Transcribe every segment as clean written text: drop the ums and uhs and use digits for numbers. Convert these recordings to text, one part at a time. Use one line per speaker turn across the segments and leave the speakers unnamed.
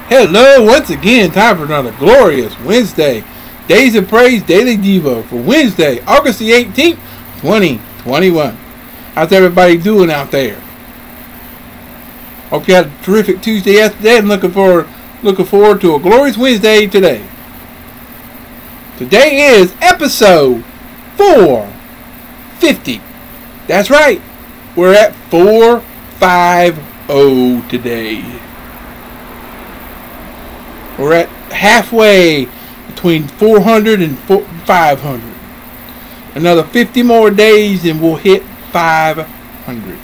Hello, once again, time for another glorious Wednesday. Days of Praise Daily Devo for Wednesday, August the 18th, 2021. How's everybody doing out there? Hope you had a terrific Tuesday yesterday and looking forward to a glorious Wednesday today. Today is episode 450. That's right, we're at 450 today. We're at halfway between 400 and 500. Another 50 more days and we'll hit 500.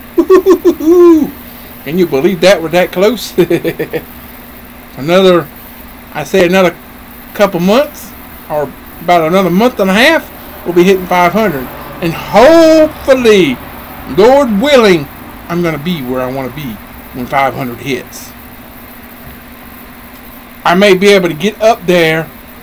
Can you believe that we're that close? another couple months, or about another month and a half, we'll be hitting 500. And hopefully, Lord willing, I'm going to be where I want to be when 500 hits. I may be able to get up there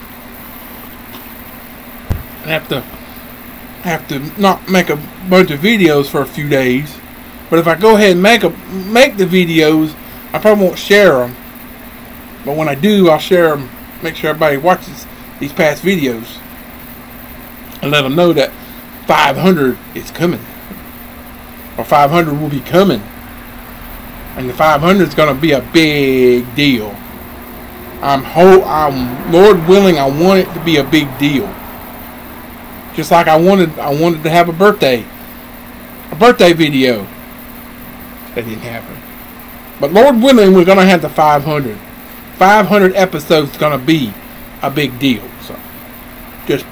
and have to not make a bunch of videos for a few days. But if I go ahead and make the videos, I probably won't share them. But when I do, I'll share them. Make sure everybody watches these past videos and let them know that 500 is coming, or 500 will be coming, and the 500 is going to be a big deal. I'm Lord willing, I want it to be a big deal. Just like I wanted to have a birthday video. That didn't happen. But Lord willing, we're gonna have the 500. 500 episodes is gonna be a big deal. So just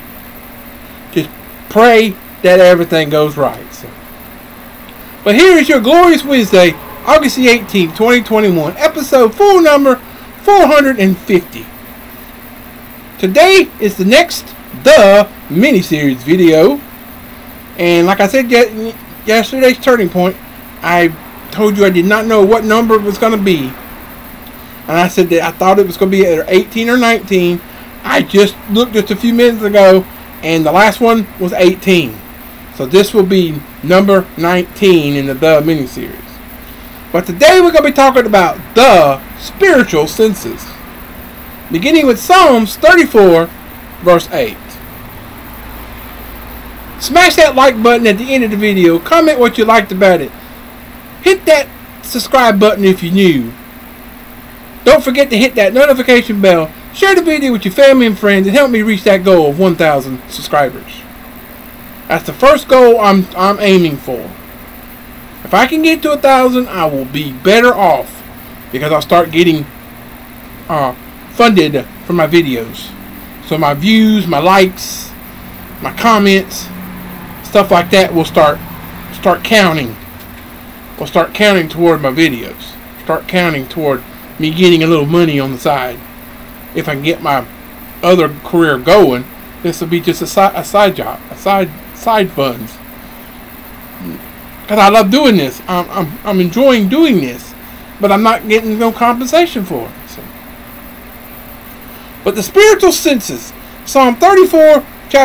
pray that everything goes right. So. But here is your glorious Wednesday, August the 18th, 2021, episode full number 450. Today is the next mini-series video, and like I said yesterday's turning point, I told you I did not know what number it was going to be, and I said that I thought it was going to be either 18 or 19. I just looked just a few minutes ago, and the last one was 18, so this will be number 19 in the mini-series. But today we're going to be talking about the spiritual senses, beginning with Psalms 34, verse 8. Smash that like button at the end of the video. Comment what you liked about it. Hit that subscribe button if you're new. Don't forget to hit that notification bell. Share the video with your family and friends and help me reach that goal of 1,000 subscribers. That's the first goal I'm aiming for. If I can get to 1,000, I will be better off, because I'll start getting funded for my videos. So my views, my likes, my comments, stuff like that will start counting. Will start counting toward my videos. Start counting toward me getting a little money on the side. If I can get my other career going, this will be just a side job, side funds. Because I love doing this. I'm enjoying doing this, but I'm not getting no compensation for it. So. But the spiritual senses, Psalm 34,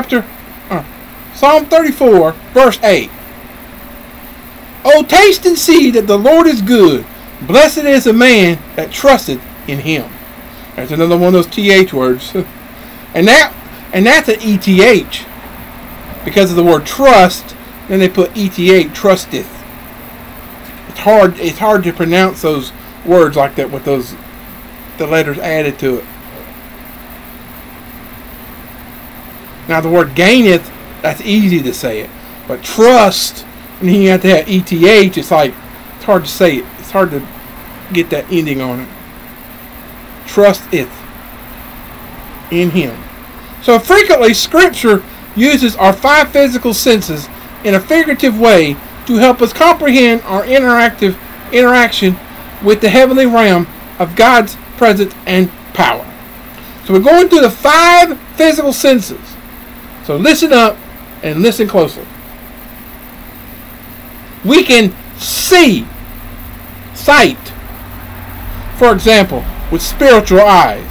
verse 8. Oh, taste and see that the Lord is good. Blessed is the man that trusteth in him. That's another one of those TH words. and that's an ETH. Because of the word trust, then they put ETH, trusteth. It's hard to pronounce those words like that with the letters added to it. Now the word gaineth, that's easy to say it. But trust, and then you have to have ETH, it's hard to say it. It's hard to get that ending on it. Trusteth in him. So frequently Scripture uses our 5 physical senses in a figurative way to help us comprehend our interaction with the heavenly realm of God's presence and power. So we're going through the 5 physical senses. So listen up and listen closely. We can see, sight, for example, with spiritual eyes.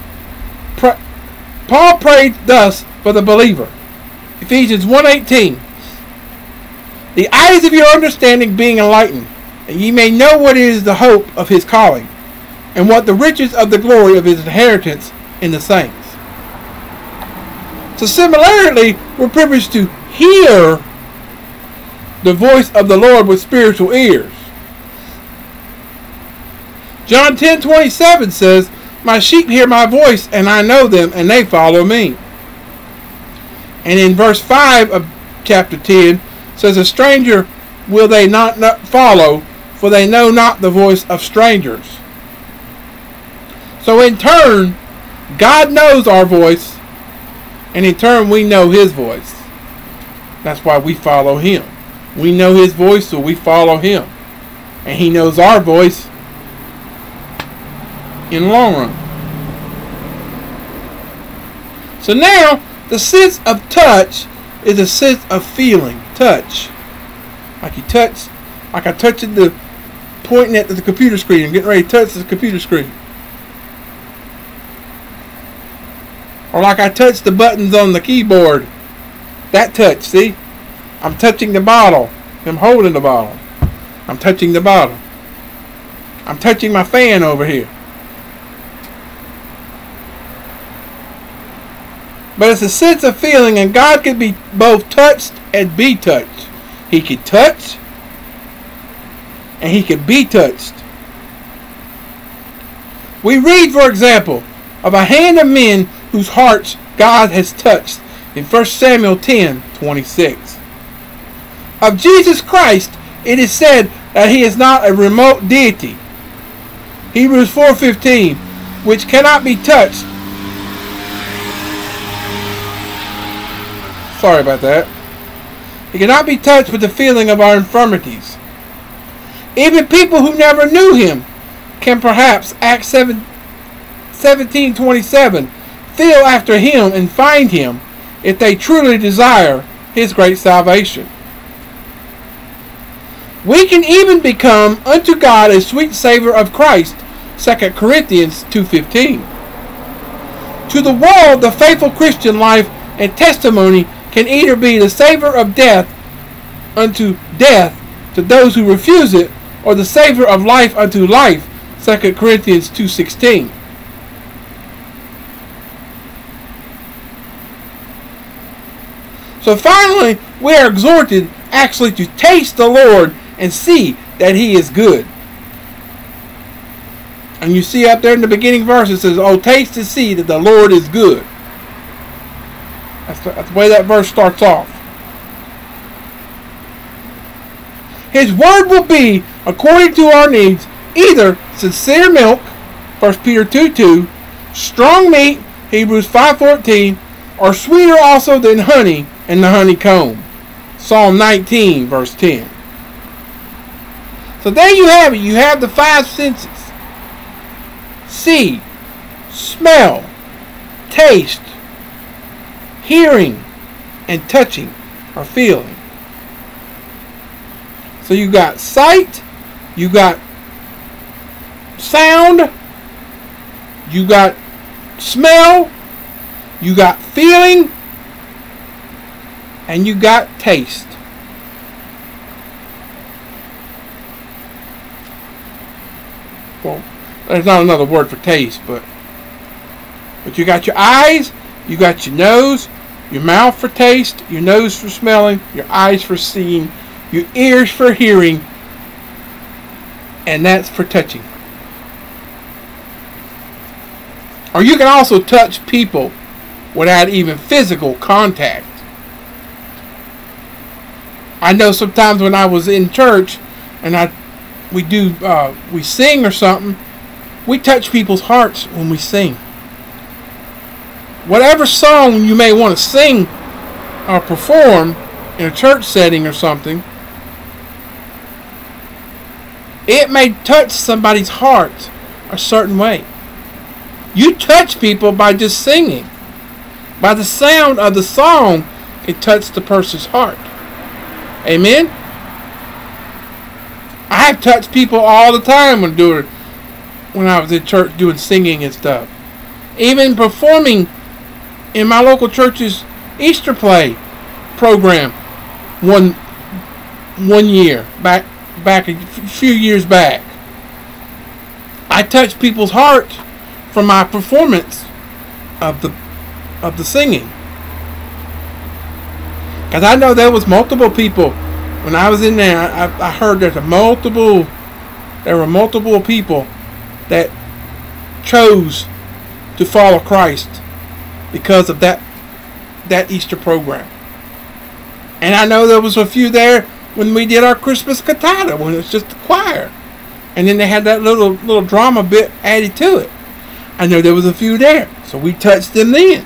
Paul prayed thus for the believer. Ephesians 1:18. The eyes of your understanding being enlightened, and ye may know what is the hope of his calling, and what the riches of the glory of his inheritance in the saints. So similarly, we're privileged to hear the voice of the Lord with spiritual ears. John 10:27 says, "My sheep hear my voice, and I know them, and they follow me." And in verse 5 of chapter 10 says, "A stranger will they not follow, for they know not the voice of strangers." So in turn, God knows our voice, and in turn we know his voice. That's why we follow him. We know his voice, so we follow him. And he knows our voice in the long run. So now, the sense of touch is a sense of feeling. Touch. Like you touch, like I touching the, pointing at the computer screen and getting ready to touch the computer screen. Or like I touch the buttons on the keyboard. That touch, see? I'm touching the bottle. I'm holding the bottle. I'm touching the bottle. I'm touching my fan over here. But it's a sense of feeling, and God can be both touched and be touched. He can touch, and he can be touched. We read, for example, of a hand of men whose hearts God has touched in 1 Samuel 10:26. Of Jesus Christ, it is said that he is not a remote deity. Hebrews 4:15, which cannot be touched. Sorry about that. He cannot be touched with the feeling of our infirmities. Even people who never knew him can perhaps, Acts 17:27, feel after him and find him if they truly desire his great salvation. We can even become unto God a sweet savor of Christ, 2 Corinthians 2:15. To the world, the faithful Christian life and testimony can either be the savor of death unto death to those who refuse it, or the savor of life unto life, 2 Corinthians 2:16. So finally, we are exhorted actually to taste the Lord and see that he is good. And you see up there in the beginning verse, it says, "Oh, taste and see that the Lord is good." That's the way that verse starts off. His word will be, according to our needs, either sincere milk, 1 Peter 2:2, strong meat, Hebrews 5:14, or sweeter also than honey and the honeycomb, Psalm 19, verse 10. So there you have it. You have the five senses. See, smell, taste, hearing, and touching, or feeling. So you got sight, you got sound, you got smell, you got feeling, and you got taste. Well, there's not another word for taste, but you got your eyes, you got your nose, your mouth for taste, your nose for smelling, your eyes for seeing, your ears for hearing, and that's for touching. Or you can also touch people without even physical contact. I know sometimes when I was in church and we sing or something, we touch people's hearts when we sing. Whatever song you may want to sing or perform in a church setting or something, it may touch somebody's heart a certain way. You touch people by just singing. By the sound of the song, it touched the person's heart. Amen? I have touched people all the time when I was in church doing singing and stuff. Even performing in my local church's Easter play program one year back a few years back. I touched people's hearts from my performance of the singing. Because I know there was multiple people when I was in there. I heard there were multiple people that chose to follow Christ because of that Easter program. And I know there was a few there when we did our Christmas cantata, when it was just the choir, and then they had that little drama bit added to it. I know there was a few there, so we touched them then.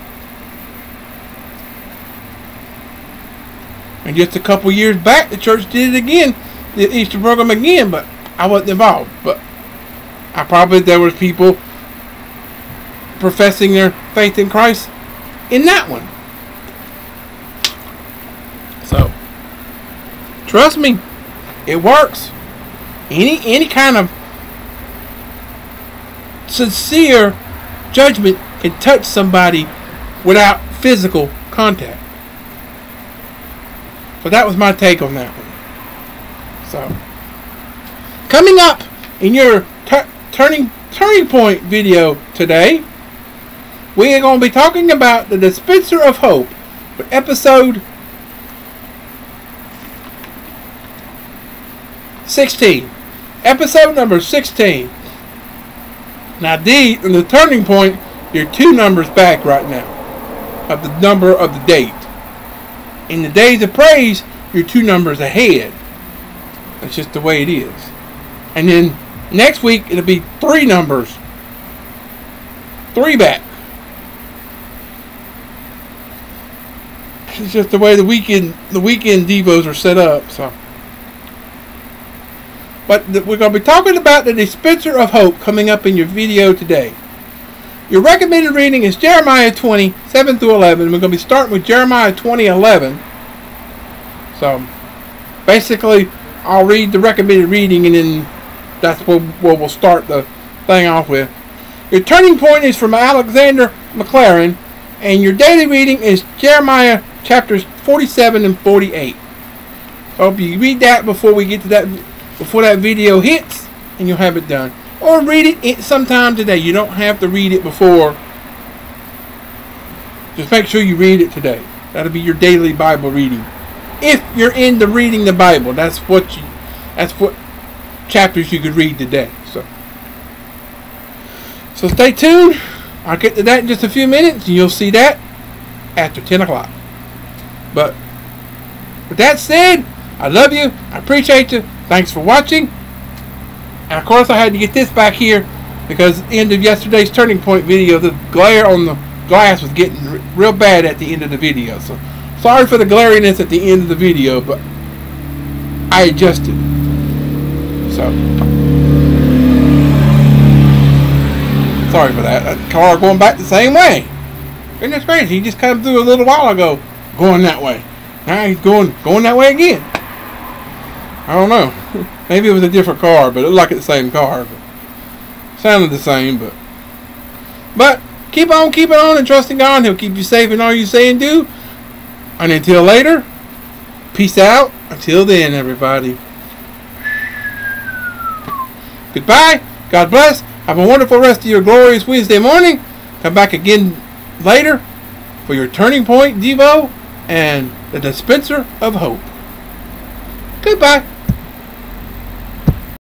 And just a couple years back, the church did it again, the Easter program again, but I wasn't involved. But there was people professing their faith in Christ in that one. So, trust me, it works. Any kind of sincere judgment can touch somebody without physical contact. So that was my take on that one. So, coming up in your turning point video today, we are going to be talking about the Dispenser of Hope, for episode 16. Episode number 16. Now, in the turning point, you're 2 numbers back right now of the number of the date. In the days of praise, you're 2 numbers ahead. That's just the way it is. And then next week, it'll be 3 numbers. 3 back. It's just the way the weekend devos are set up. So, but we're going to be talking about the Dispenser of Hope coming up in your video today. Your recommended reading is Jeremiah 20, 7 through 11. We're going to be starting with Jeremiah 20, 11. So, basically, I'll read the recommended reading, and then that's where we'll start the thing off with. Your turning point is from Alexander McLaren, and your daily reading is Jeremiah chapters 47 and 48. So if you read that before we get to that, before that video hits, and you'll have it done. Or read it sometime today. You don't have to read it before. Just make sure you read it today. That'll be your daily Bible reading. If you're into reading the Bible, that's what chapters you could read today. So stay tuned. I'll get to that in just a few minutes, and you'll see that after 10 o'clock. But with that said, I love you. I appreciate you. Thanks for watching. And of course, I had to get this back here because at the end of yesterday's turning point video, the glare on the glass was getting real bad at the end of the video. So sorry for the glariness at the end of the video, but I adjusted. So sorry for that. That car going back the same way. Isn't that crazy? He just came through a little while ago going that way. Now he's going that way again. I don't know. Maybe it was a different car, but it looked like it's the same car. But sounded the same, but keep on keeping on and trusting God. He'll keep you safe in all you say and do. And until later, peace out. Until then, everybody. Goodbye. God bless. Have a wonderful rest of your glorious Wednesday morning. Come back again later for your Turning Point Devo and the Dispenser of Hope. Goodbye.